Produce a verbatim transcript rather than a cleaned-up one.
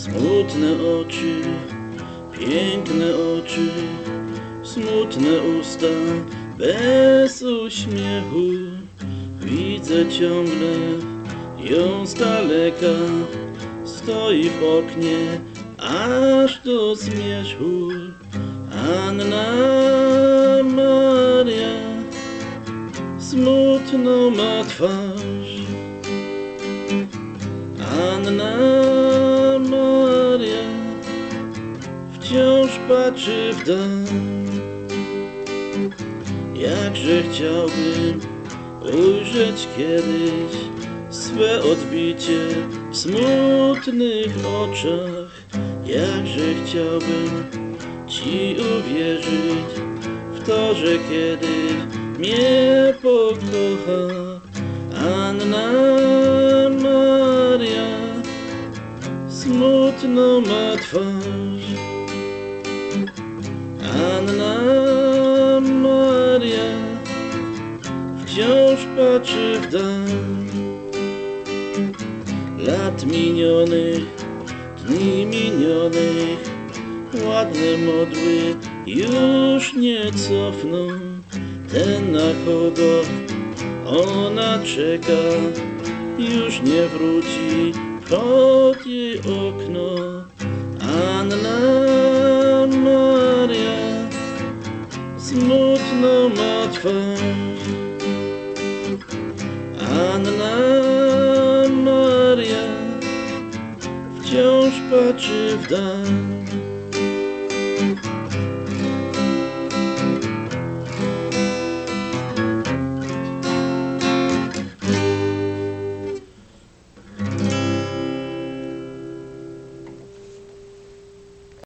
Smutne oczy, piękne oczy, smutne usta, bez uśmiechu. Widzę ciągle ją z daleka, stoi w oknie, aż do zmierzchu. Anna Maria, smutną ma twarz. Anna Maria wciąż patrzy w dal. Jakże chciałbym ujrzeć kiedyś swe odbicie w smutnych oczach. Jakże chciałbym Ci uwierzyć w to, że kiedyś mnie pokocha. Anna Maria smutną ma twarz. Anna Maria wciąż patrzy w dal. Lat minionych, dni minionych, ładne modły już nie cofną. Ten na kogo ona czeka już nie wróci pod jej okno. Anna Maria smutną ma twarz. Anna Maria wciąż patrzy w dal.